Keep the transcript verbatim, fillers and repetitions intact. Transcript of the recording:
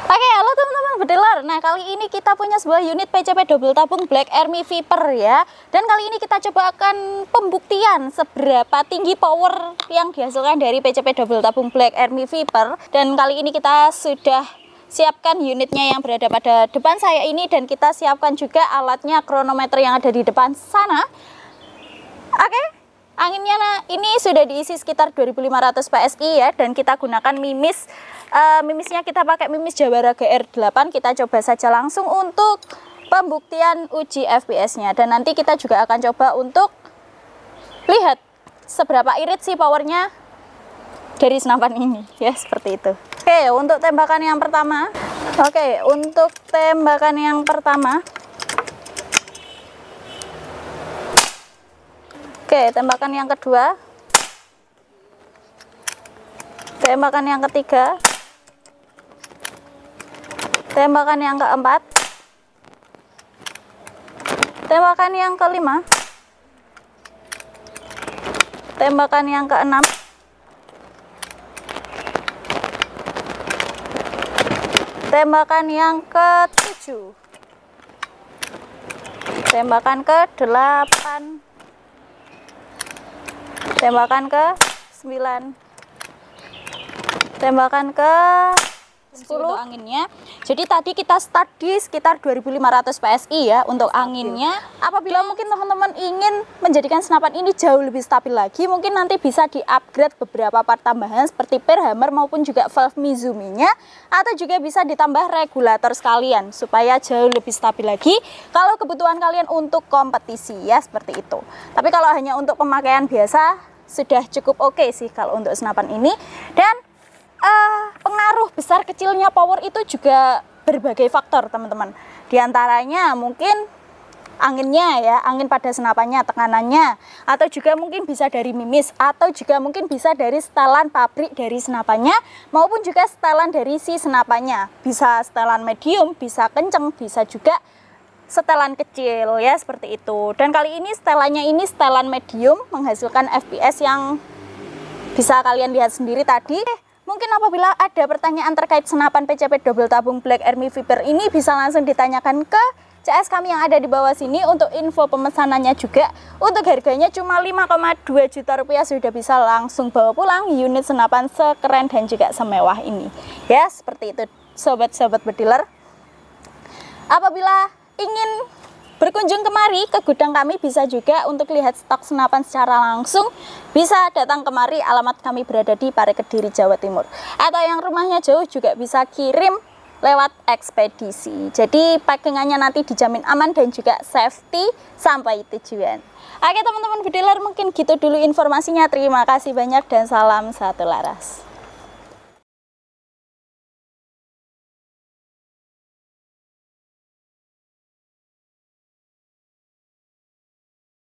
Oke, halo teman-teman bediler. Nah, kali ini kita punya sebuah unit P C P double tabung Black Army Viper ya. Dan kali ini kita coba akan pembuktian seberapa tinggi power yang dihasilkan dari P C P double tabung Black Army Viper. Dan kali ini kita sudah siapkan unitnya yang berada pada depan saya ini, dan kita siapkan juga alatnya, kronometer yang ada di depan sana. Oke. Anginnya nah, ini sudah diisi sekitar dua ribu lima ratus P S I ya, dan kita gunakan mimis. Uh, mimisnya kita pakai mimis Jawara G R delapan. Kita coba saja langsung untuk pembuktian uji F P S-nya, dan nanti kita juga akan coba untuk lihat seberapa irit sih powernya dari senapan ini ya, seperti itu. Oke, untuk tembakan yang pertama. Oke, untuk tembakan yang pertama. Oke, tembakan yang kedua, tembakan yang ketiga, tembakan yang keempat, tembakan yang kelima, tembakan yang keenam, tembakan yang ketujuh, tembakan ke delapan, tembakan ke sembilan, tembakan ke sepuluh. Untuk anginnya, jadi tadi kita start di sekitar dua ribu lima ratus P S I ya untuk anginnya. Apabila mungkin teman-teman ingin menjadikan senapan ini jauh lebih stabil lagi, mungkin nanti bisa di-upgrade beberapa part tambahan seperti per hammer maupun juga valve Mizumi-nya, atau juga bisa ditambah regulator sekalian supaya jauh lebih stabil lagi kalau kebutuhan kalian untuk kompetisi ya, seperti itu. Tapi kalau hanya untuk pemakaian biasa sudah cukup oke okay sih kalau untuk senapan ini. Dan uh, pengaruh besar kecilnya power itu juga berbagai faktor teman-teman. Di antaranya mungkin anginnya ya, angin pada senapannya, tekanannya, atau juga mungkin bisa dari mimis, atau juga mungkin bisa dari setelan pabrik dari senapannya, maupun juga setelan dari si senapannya. Bisa setelan medium, bisa kenceng, bisa juga setelan kecil ya, seperti itu. Dan kali ini setelannya ini setelan medium, menghasilkan F P S yang bisa kalian lihat sendiri tadi. Mungkin apabila ada pertanyaan terkait senapan P C P double tabung Black Army Viper ini, bisa langsung ditanyakan ke C S kami yang ada di bawah sini. Untuk info pemesanannya juga, untuk harganya cuma lima koma dua juta rupiah sudah bisa langsung bawa pulang unit senapan sekeren dan juga semewah ini ya, seperti itu sobat-sobat bediler. Apabila ingin berkunjung kemari ke gudang kami, bisa juga untuk lihat stok senapan secara langsung, bisa datang kemari. Alamat kami berada di Pare Kediri, Jawa Timur. Atau yang rumahnya jauh juga bisa kirim lewat ekspedisi. Jadi packingannya nanti dijamin aman dan juga safety sampai tujuan. Oke teman-teman bediler, mungkin gitu dulu informasinya. Terima kasih banyak dan salam satu laras.